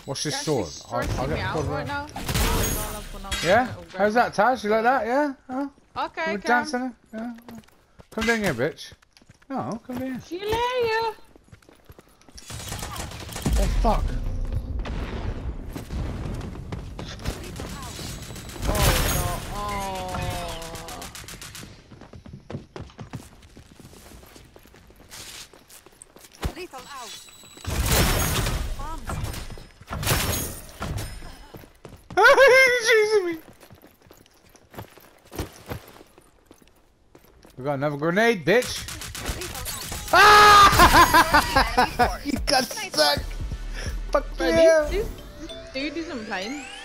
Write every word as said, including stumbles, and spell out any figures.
What's this You're sword? I'll, I'll get pulled right around. now. Yeah? How's that, Taz? You like that? Yeah? Huh? Okay, We're dancing? Yeah? Come down here, bitch. No, come down. See you later. Oh, fuck. Oh, no. Oh. Lethal out. He's chasing me. We got another grenade, bitch. Ah! You got stuck. Fuck Bro, yeah. this, this, this dude isn't playing.